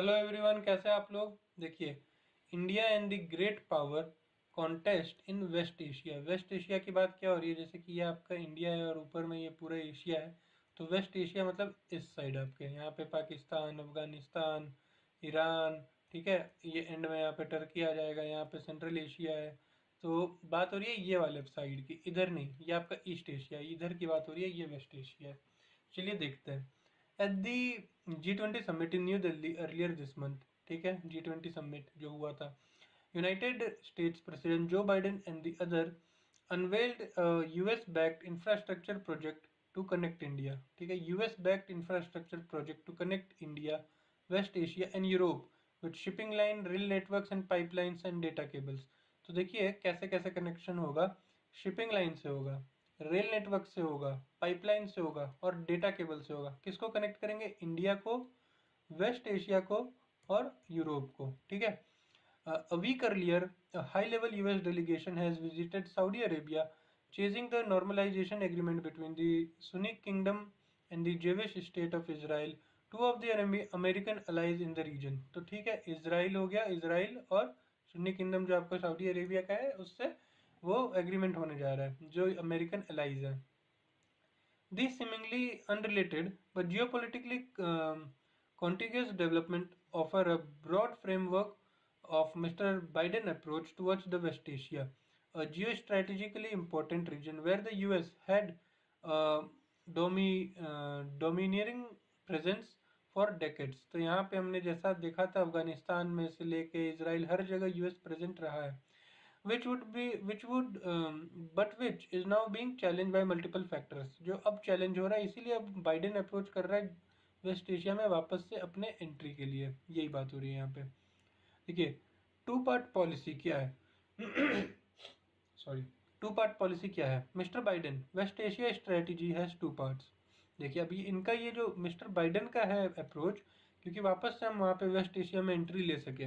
Hello everyone, कैसे हैं आप लोग। देखिए, India and the great power contest in West Asia. West Asia की बात क्या हो रही है, जैसे कि ये आपका इंडिया है और ऊपर में ये पूरा एशिया है। तो वेस्ट एशिया मतलब इस साइड आपके यहाँ पे पाकिस्तान, अफगानिस्तान, ईरान, ठीक है। ये एंड में यहाँ पे टर्की आ जाएगा, यहाँ पे सेंट्रल एशिया है। तो बात हो रही है ये वाले साइड की, इधर नहीं। ये आपका ईस्ट एशिया, इधर की बात हो रही है, ये वेस्ट एशिया है। चलिए देखते हैं। At the G20 summit in New Delhi earlier this month, ठीक है, G20 समिट जो हुआ था, United States President Joe Biden and the other unveiled US backed infrastructure project to connect India, ठीक है। US backed infrastructure project to connect India, West Asia and Europe with shipping line, rail networks and pipelines and data cables. तो देखिए कैसे कैसे connection होगा। Shipping line से होगा, rail network से होगा, पाइपलाइन से होगा और डेटा केबल से होगा। किसको कनेक्ट करेंगे? इंडिया को, वेस्ट एशिया को और यूरोप को, ठीक है। A week earlier, a high-level US delegation has visited Saudi Arabia, chasing the normalization agreement between the Sunni Kingdom and the Jewish state of Israel, two of the American allies in the region। तो ठीक है, Israel हो गया, Israel और Sunni kingdom जो आपका Saudi Arabia का है, उससे वो एग्रीमेंट होने जा रहा है, जो अमेरिकन अलाइज है। This seemingly unrelated but geopolitically contiguous development offer a broad framework of Mr. Biden approach towards the West Asia, a geostrategically important region where the US had a domineering presence for decades. तो यहाँ पे हमने जैसा देखा था, अफगानिस्तान में से लेके इसराइल, हर जगह यूएस प्रेजेंट रहा है। But which is now being challenged by multiple factors, जो अब चैलेंज हो रहा है, इसीलिए अब बाइडेन अप्रोच कर रहा है वेस्ट एशिया में वापस से अपने एंट्री के लिए। यही बात हो रही है यहाँ पे। देखिए, टू पार्ट पॉलिसी क्या है सॉरी, टू पार्ट पॉलिसी क्या है mister Biden? West Asia strategy has two parts. देखिए, अभी इनका ये जो मिस्टर बाइडेन का है अप्रोच, क्योंकि वापस से हम वहाँ पे वेस्ट एशिया में एंट्री ले सके।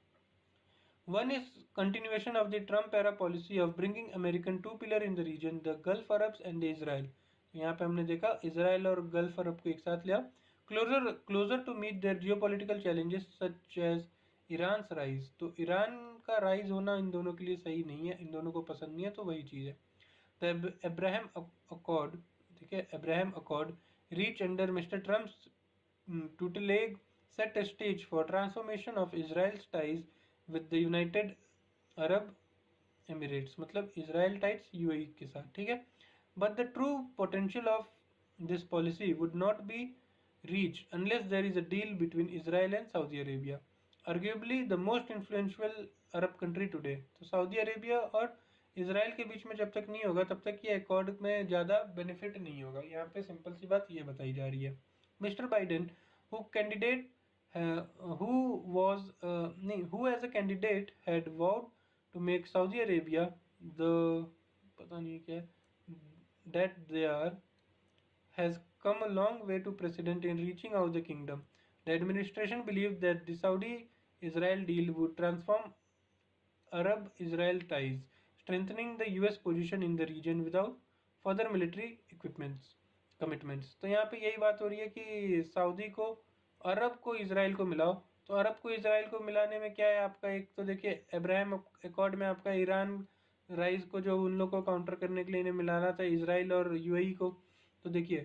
One is continuation of the Trump era policy of bringing American two pillar in the region, the Gulf Arabs and the Israel। तो यहाँ पे हमने देखा इसराइल और गल्फ अरब को एक साथ लिया। Closer to meet their geopolitical challenges such as Iran rise. तो ईरान का राइज होना इन दोनों के लिए सही नहीं है, इन दोनों को पसंद नहीं है, तो वही चीज़ है। द अब्राहम अकॉर्ड, ठीक है, Abraham Accord reach under mister Trump's tutelage set a stage for transformation of Israel's ties with the United Arab Emirates, मतलब इसराइल टाइट्स यूएई के साथ, ठीक है। But the true potential of this policy would not be reached unless there is a deal between Israel and Saudi Arabia, arguably the most influential Arab country today। तो Saudi Arabia और Israel के बीच में जब तक नहीं होगा तब तक ये अकॉर्ड में ज़्यादा बेनिफिट नहीं होगा। यहाँ पे सिंपल सी बात ये बताई जा रही है। Mister Biden who candidate who was नहीं who as a candidate had vowed to make Saudi Arabia the पता नहीं क्या that they are has come a long way to precedent in reaching out the kingdom. The administration believed that the Saudi-Israel deal would transform Arab-Israel ties, strengthening the US position in the region without further military commitments। तो यहाँ पे यही बात हो रही है कि Saudi को, अरब को इसराइल को मिलाओ। तो अरब को इसराइल को मिलाने में क्या है आपका, एक तो देखिए अब्राहम अकॉर्ड में आपका ईरान राइज को, जो उन लोग को काउंटर करने के लिए इन्हें मिलाना था, इसराइल और यूएई को। तो देखिए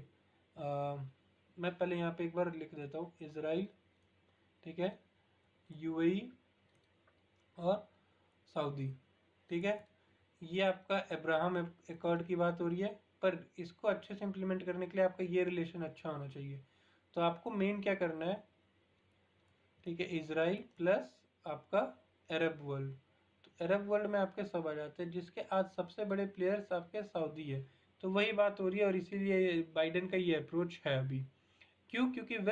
मैं पहले यहाँ पे एक बार लिख देता हूँ, इसराइल, ठीक है, यूएई और सऊदी, ठीक है। ये आपका अब्राहम अकॉर्ड की बात हो रही है, पर इसको अच्छे से इम्प्लीमेंट करने के लिए आपका ये रिलेशन अच्छा होना चाहिए। तो आपको मेन क्या करना है, ठीक है, इसराइल प्लस आपका अरब वर्ल्ड। तो अरब वर्ल्ड में आपके सब आ जाते हैं, जिसके आज सबसे बड़े प्लेयर्स आपके सऊदी है। तो वही बात हो रही है और इसीलिए बाइडेन का ये अप्रोच है अभी। क्यों?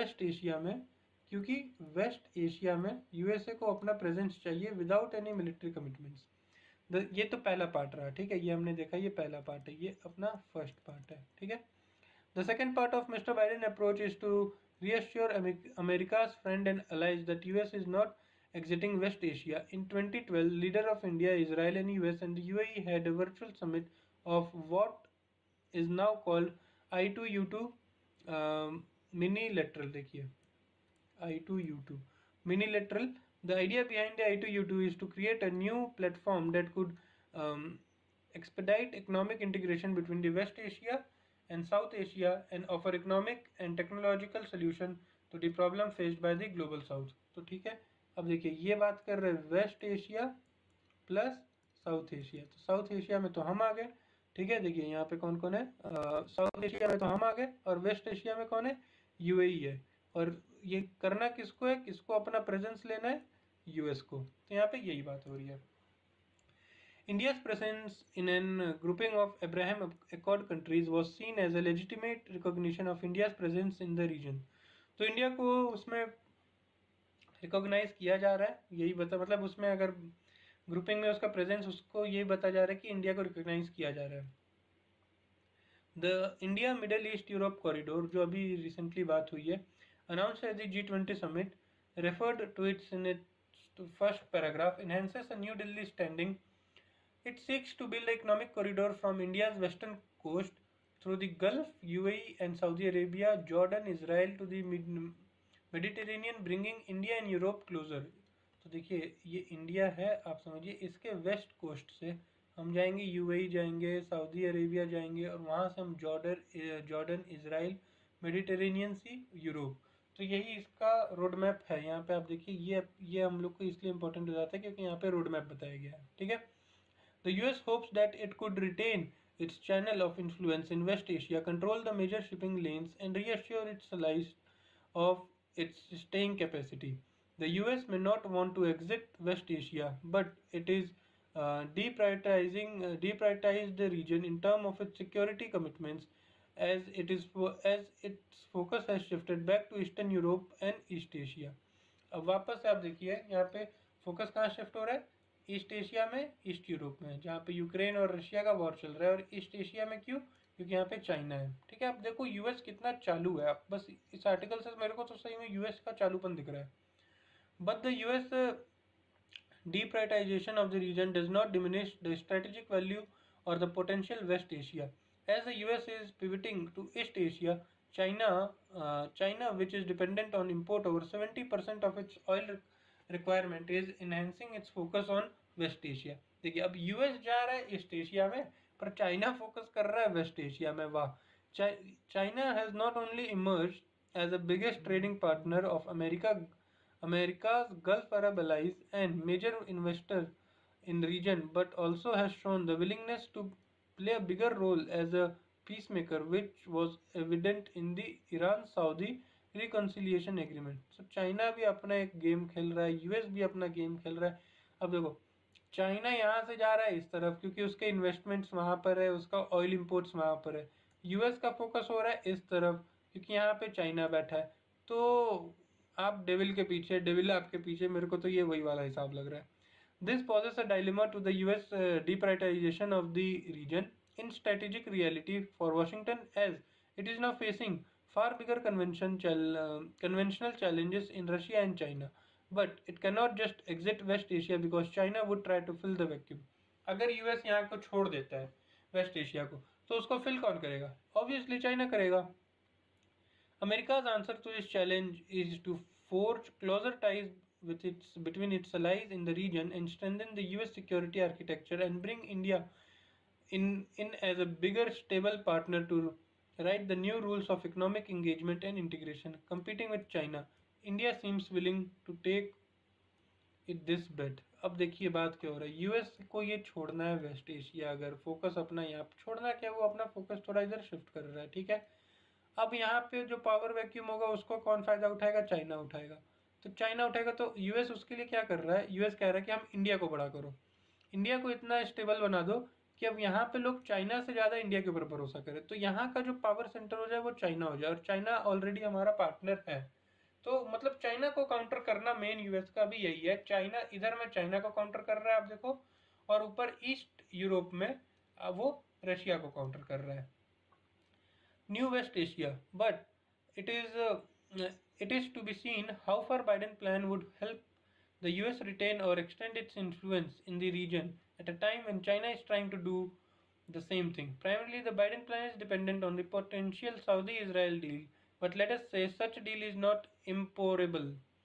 क्योंकि वेस्ट एशिया में यूएसए को अपना प्रेजेंस चाहिए विदाउट एनी मिलिट्री कमिटमेंट्स। ये तो पहला पार्ट रहा, ठीक है, ये हमने देखा, ये पहला पार्ट है, ये अपना फर्स्ट पार्ट है, ठीक है। The second part of mister Biden approach is to reassure America's friend and allies that US is not exiting West Asia. In 2012, leader of India, Israel and US and the UAE had a virtual summit of what is now called I2U2 mini lateral। देखिए I2U2 minilateral. The idea behind the I2U2 is to create a new platform that could um, expedite economic integration between the West Asia and South Asia and offer economic and technological solution to the problem faced by the global South. तो ठीक है, अब देखिए ये बात कर रहे हैं West Asia plus South Asia. तो साउथ एशिया में तो हम आ गए, ठीक है। देखिए यहाँ पे कौन कौन है, साउथ एशिया में तो हम आ गए और वेस्ट एशिया में कौन है, यूएई है। और ये करना किसको है, किसको अपना प्रेजेंस लेना है, यूएस को। तो यहाँ पे यही बात हो रही है। India's presence in a grouping of Abraham Accord countries was seen as a legitimate recognition of India's presence in the region. तो इंडिया को उसमें रिकॉग्नाइज किया जा रहा है, यही बता मतलब उसमें अगर ग्रुपिंग में उसका प्रेजेंस, उसको यही बता जा रहा है कि इंडिया को रिकॉग्नाइज किया जा रहा है। The India Middle East Europe corridor, जो अभी रिसेंटली बात हुई है, announced at the G20 summit, referred to its in its first paragraph, enhances a New Delhi standing. It seeks to build an economic corridor from India's western coast through the Gulf, UAE and Saudi Arabia, Jordan, Israel to the Mediterranean, bringing India and Europe closer. तो देखिए ये India है, आप समझिए इसके west coast से हम जाएंगे, यूएई जाएंगे, सऊदी अरेबिया जाएंगे और वहाँ से हम Jordan, Israel, Mediterranean Sea, Europe. तो यही इसका रोड मैप है। यहाँ पे आप देखिए ये हम लोग को इसलिए इंपॉर्टेंट हो जाता है क्योंकि यहाँ पे रोड मैप बताया गया है, ठीक है। The US hopes that it could retain its channel of influence in West Asia, control the major shipping lanes, and reassure its allies of its staying capacity. The US may not want to exit West Asia, but it is deprioritize the region in terms of its security commitments, as its focus has shifted back to Eastern Europe and East Asia. अब वापस से आप देखिए यहाँ पे focus कहाँ shift हो रहा है, ईस्ट एशिया में, ईस्ट यूरोप में, जहाँ पे यूक्रेन और रशिया का वॉर चल रहा है। और ईस्ट एशिया में क्यों, क्योंकि यहाँ पे चाइना है, ठीक है। अब देखो यूएस कितना चालू है, आप बस इस आर्टिकल से मेरे को तो सही में यूएस का चालूपन दिख रहा है। But the US deprioritization of the region does not diminish the strategic value or the potential West Asia. As the US is pivoting to East Asia, China, which is dependent on import over 70% of its oil requirement, is enhancing its focus on West Asia. देखिए अब US जा रहा है East Asia में, पर China focus कर रहा है वेस्ट एशिया में। वाह, China has not only emerge as the biggest trading partner of America's Gulf Arab allies and major investor in region, but also has shown the willingness to play a bigger role as a peacemaker, which was evident in the Iran-Saudi reconciliation agreement. So China भी अपना एक game खेल रहा है, US भी अपना game खेल रहा है। अब देखो चाइना यहाँ से जा रहा है इस तरफ क्योंकि उसके इन्वेस्टमेंट्स वहाँ पर है, उसका ऑयल इंपोर्ट्स वहाँ पर है। यूएस का फोकस हो रहा है इस तरफ क्योंकि यहाँ पे चाइना बैठा है। तो आप डेविल के पीछे, डेविल आपके पीछे, मेरे को तो ये वही वाला हिसाब लग रहा है। This poses a dilemma to the US deprioritization of the region in strategic reality for Washington, as it is now facing far bigger conventional challenges in Russia and China. But it cannot just exit West Asia because China would try to fill the vacuum. अगर US यहाँ को छोड़ देता है waste Asia को, तो उसको fill कौन करेगा? ऑब्वियसली चाइना करेगा। America's answer to this challenge is to forge closer ties between its allies in the region and strengthen the US security architecture and bring India in as a bigger stable partner to write the new rules of economic engagement and integration. Competing with China, India seems willing to take it this bet. अब देखिए बात क्या हो रहा है, US को ये छोड़ना है वेस्ट एशिया, अगर फोकस अपना यहाँ छोड़ना, क्या वो अपना फोकस थोड़ा इधर शिफ्ट कर रहा है, ठीक है। अब यहाँ पे जो पावर वैक्यूम होगा उसको कौन फायदा उठाएगा? चाइना उठाएगा। तो चाइना उठाएगा तो यूएस उसके लिए क्या कर रहा है, यूएस कह रहा है कि हम इंडिया को बड़ा करो, इंडिया को इतना स्टेबल बना दो कि अब यहाँ पे लोग चाइना से ज़्यादा इंडिया के ऊपर भरोसा करें। तो यहाँ का जो पावर सेंटर हो जाए वो चाइना हो जाए, और चाइना ऑलरेडी हमारा पार्टनर है। तो मतलब चाइना को काउंटर करना मेन यूएस का भी यही है। चाइना इधर में चाइना को काउंटर कर रहा है, आप देखो, और ऊपर ईस्ट यूरोप में वो रशिया को काउंटर कर रहा है। New West Asia, but it is uh, it is to be seen how far Biden plan would help the US retain or extend its influence in the region at a time when China is trying to do the same thing. Primarily, the Biden plan is dependent on the potential Saudi-Israel deal, but let us say such a deal is not impossible.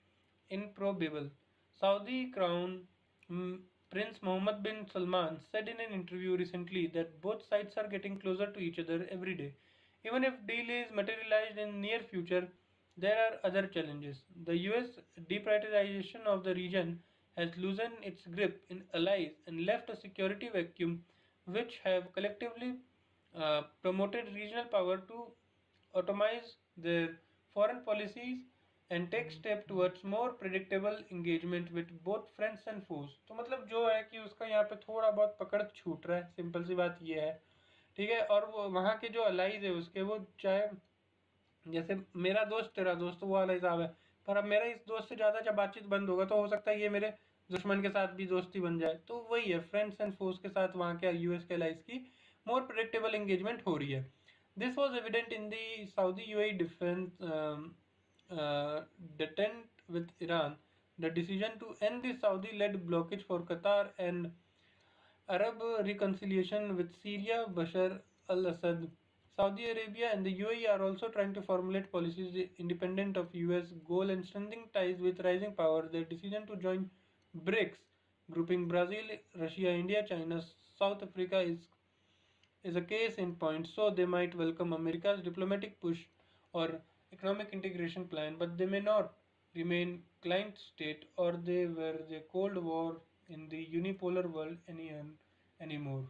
improbable. Saudi Crown Prince Mohammed bin Salman said in an interview recently that both sides are getting closer to each other every day. Even if deal is materialized in near future, there are other challenges. The US deprioritization of the region has loosened its grip in allies and left a security vacuum which have collectively promoted regional power to automize their foreign policies and take step towards more predictable engagement with both friends and foes। तो मतलब जो है कि उसका यहाँ पे थोड़ा बहुत पकड़ छूट रहा है, सिंपल सी बात ये है। ठीक है, और वो वहाँ के जो अलाइज है उसके, वो चाहे जैसे मेरा दोस्त तेरा दोस्त वो वाला हिसाब है, पर अब मेरा इस दोस्त से ज़्यादा जब बातचीत बंद होगा तो हो सकता है ये मेरे दुश्मन के साथ भी दोस्ती बन जाए। तो वही है, फ्रेंड्स एंड फोर्स के साथ वहाँ के यूएस के अलाइज की मोर प्रिडिक्टेबल एंगेजमेंट हो रही है। This was evident in the Saudi UAE defence detent with Iran. The decision to end the Saudi-led blockage for Qatar and Arab reconciliation with Syria, Bashar al-Assad. Saudi Arabia and the UAE are also trying to formulate policies independent of US goal and strengthening ties with rising power. Their decision to join BRICS, grouping Brazil, Russia, India, China, South Africa, is a case in point. So they might welcome America's diplomatic push or economic integration plan, but they may not remain client state or they were the Cold War in the unipolar world anymore।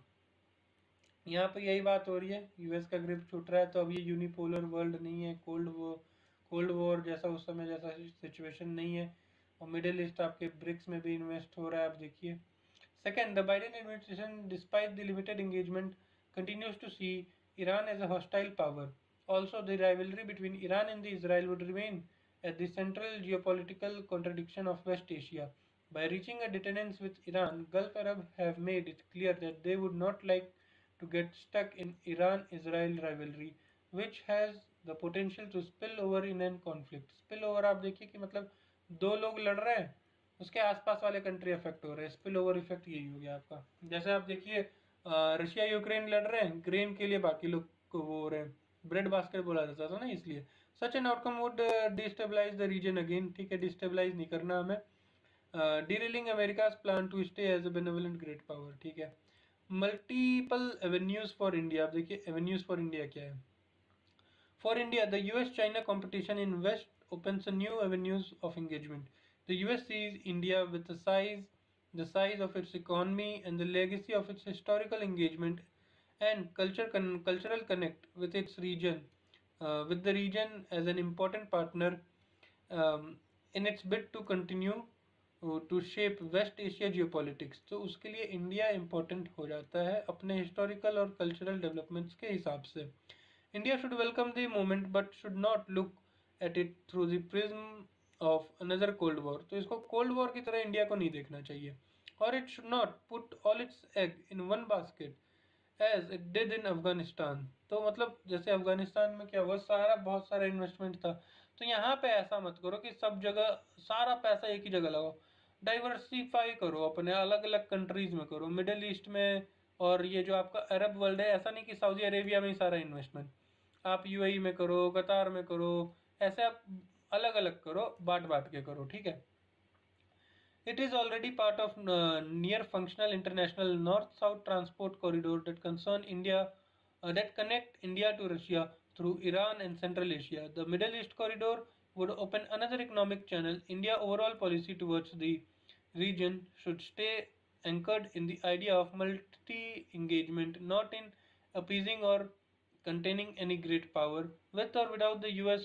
यहाँ पे यही बात हो रही है, US का grip छूट रहा है तो अब ये यूनिपोलर वर्ल्ड नहीं है, कोल्ड वॉर जैसा उस समय जैसा सिचुएशन नहीं है। और मिडिल ईस्ट आपके ब्रिक्स में भी इन्वेस्ट हो रहा है। आप देखिए, second, the Biden administration despite the limited engagement continues to see Iran as a hostile power. Also, the rivalry between Iran and Israel would remain at the central geopolitical contradiction of West Asia. By reaching a deterrence with Iran, Gulf Arabs have made it clear that they would not like to get stuck in Iran-Israel rivalry, which has the potential to spill over in an conflict. Spill over आप देखिए कि मतलब दो लोग लड़ रहे हैं, उसके आसपास वाले कंट्री अफेक्ट हो रहे हैं। स्पिल ओवर इफेक्ट यही हो गया आपका। जैसे आप देखिए रशिया यूक्रेन लड़ रहे हैं, ग्रेन के लिए बाकी लोग को वो हो रहे हैं, ब्रेड बास्केट बोला जाता था ना, इसलिए such an outcome would destabilise the region again. ठीक है, डिस्टेबलाइज नहीं करना हमें। Derailing America's plan to stay as a benevolent great power. ठीक है, मल्टीपल एवेन्यूज फॉर इंडिया। आप देखिए एवेन्यूज फॉर इंडिया क्या है। For India, the US-China competition in West opens a new avenues of engagement. The US sees India with the size of its economy, and the legacy of its historical engagement and cultural connect with its region, with the region as an important partner in its bid to continue to shape West Asia geopolitics। तो उसके लिए India important हो जाता है अपने historical और cultural developments के हिसाब से। India should welcome the movement but should not look at it through the prism of another Cold War। तो इसको कोल्ड वॉर की तरह इंडिया को नहीं देखना चाहिए। और it should not put all its egg in one basket as it did in Afghanistan। तो मतलब जैसे अफगानिस्तान में क्या हुआ, बहुत सारा इन्वेस्टमेंट था, तो यहाँ पे ऐसा मत करो कि सब जगह सारा पैसा एक ही जगह लगाओ। डाइवर्सिफाई करो, अपने अलग अलग कंट्रीज में करो, मिडिल ईस्ट में और ये जो आपका अरब वर्ल्ड है, ऐसा नहीं कि सऊदी अरेबिया में ही सारा इन्वेस्टमेंट। आप यूएई में करो, कतार में करो, ऐसे आप अलग अलग करो, बांट बांट के करो। ठीक है, it is already part of near functional international north-south transport corridor that concern India, that connect India to Russia through Iran and Central Asia. The Middle East corridor would open another economic channel. India overall policy towards the region should stay anchored in the idea of multi-engagement, not in appeasing or containing any great power, with or without the US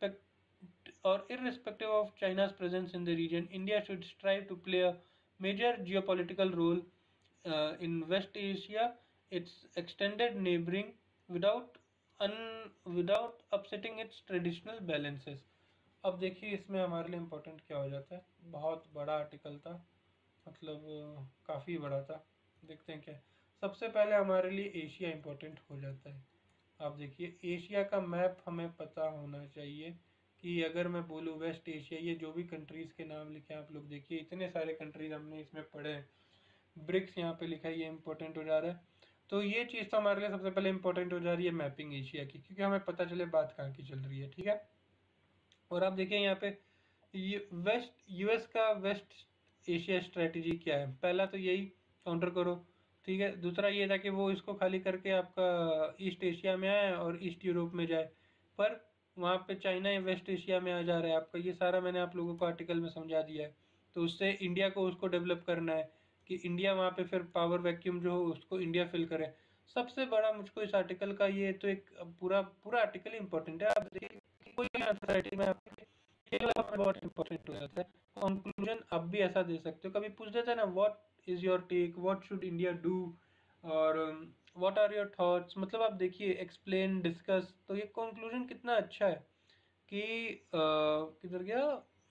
or irrespective of China's presence in the region. India should strive to play a major geopolitical role in West Asia, its extended neighboring, without without upsetting its traditional balances। अब देखिए इसमें हमारे लिए important क्या हो जाता है। बहुत बड़ा आर्टिकल था, मतलब काफ़ी बड़ा था। देखते हैं क्या। सबसे पहले हमारे लिए एशिया इम्पोर्टेंट हो जाता है। आप देखिए एशिया का मैप हमें पता होना चाहिए कि अगर मैं बोलूँ वेस्ट एशिया, ये जो भी कंट्रीज़ के नाम लिखे हैं आप लोग देखिए, इतने सारे कंट्रीज हमने इसमें पढ़े हैं। ब्रिक्स यहाँ पे लिखा है, ये इंपॉर्टेंट हो जा रहा है। तो ये चीज़ तो हमारे लिए सबसे पहले इंपॉर्टेंट हो जा रही है मैपिंग एशिया की, क्योंकि हमें पता चले बात कहाँ की चल रही है। ठीक है, और आप देखिए यहाँ पे यूएस का वेस्ट एशिया स्ट्रेटजी क्या है? पहला तो यही काउंटर करो, ठीक है। दूसरा ये था कि वो इसको खाली करके आपका ईस्ट एशिया में आए और ईस्ट यूरोप में जाए, पर वहाँ पे चाइना वेस्ट एशिया में आ जा रहा है आपका। ये सारा मैंने आप लोगों को आर्टिकल में समझा दिया है। तो उससे इंडिया को उसको डेवलप करना है कि इंडिया वहाँ पे फिर पावर वैक्यूम जो हो उसको इंडिया फिल करे। सबसे बड़ा मुझको इस आर्टिकल का ये तो एक पूरा पूरा आर्टिकल इंपॉर्टेंट है। आप देखिए कोई सोसाइटी में बहुत इंपॉर्टेंट हो जाता है। कंक्लूजन आप भी ऐसा दे सकते हो, कभी पूछ देते हैं ना what is your take, what should India do, और व्हाट आर योर थॉट्स। मतलब आप देखिए एक्सप्लेन, डिस्कस, तो ये कंक्लूजन कितना अच्छा है कि किधर गया,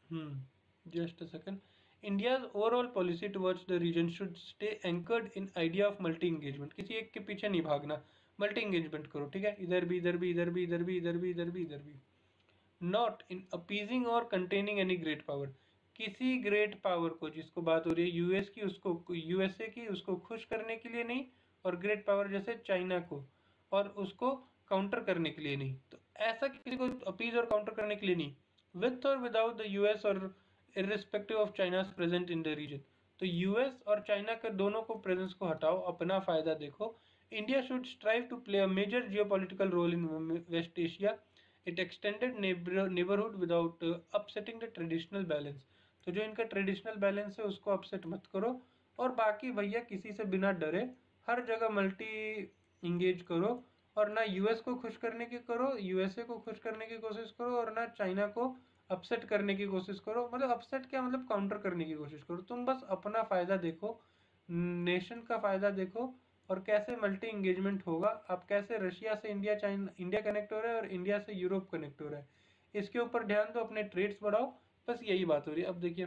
just a second. India's overall policy towards the region should stay anchored in idea of multi engagement। किसी एक के पीछे नहीं भागना, मल्टी एंगेजमेंट करो, ठीक है। इधर भी, इधर भी, इधर भी, इधर भी, इधर भी, इधर भी, इधर भी। नॉट इन अपीजिंग और कंटेनिंग एनी ग्रेट पावर। किसी ग्रेट पावर को, जिसको बात हो रही है यूएस की, उसको यूएसए की, उसको खुश करने के लिए नहीं, और ग्रेट पावर जैसे चाइना को और उसको काउंटर करने के लिए नहीं। तो ऐसा किसी को अपीज और काउंटर करने के लिए नहीं, विथ और विदाउट द यूएस और irrespective of China's present in the region. तो यूएस और चाइना के दोनों को प्रेजेंस को हटाओ, अपना फायदा देखो। India should strive to play a major geopolitical role in West Asia, it extended neighbourhood without upsetting the traditional balance. तो जो इनका ट्रेडिशनल बैलेंस है उसको अपसेट मत करो। और बाकी भैया किसी से बिना डरे हर जगह मल्टी इंगेज करो, और ना यूएस को खुश करने की करो, यूएसए को खुश करने की कोशिश करो, और ना चाइना को अपसेट करने की कोशिश करो। मतलब अपसेट क्या, मतलब काउंटर करने की कोशिश करो। तुम बस अपना फ़ायदा देखो, नेशन का फ़ायदा देखो, और कैसे मल्टी इंगेजमेंट होगा। अब कैसे रशिया से इंडिया, चाइना इंडिया कनेक्ट हो रहा है और इंडिया से यूरोप कनेक्ट हो रहा है, इसके ऊपर ध्यान दो, अपने ट्रेड्स बढ़ाओ। बस यही बात हो रही है। अब देखिए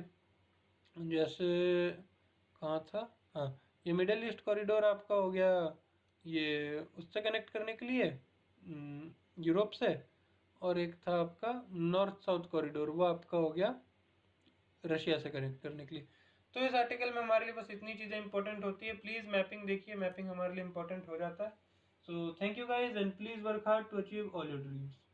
जैसे कहाँ था, हाँ, ये मिडल ईस्ट कॉरिडोर आपका हो गया, ये उससे कनेक्ट करने के लिए यूरोप से। और एक था आपका नॉर्थ साउथ कॉरिडोर, वो आपका हो गया रशिया से कनेक्ट करने के लिए। तो इस आर्टिकल में हमारे लिए बस इतनी चीज़ें इंपॉर्टेंट होती है। प्लीज़ मैपिंग देखिए, मैपिंग हमारे लिए इंपॉर्टेंट हो जाता है। So thank you guys, and please work hard to achieve all your dreams.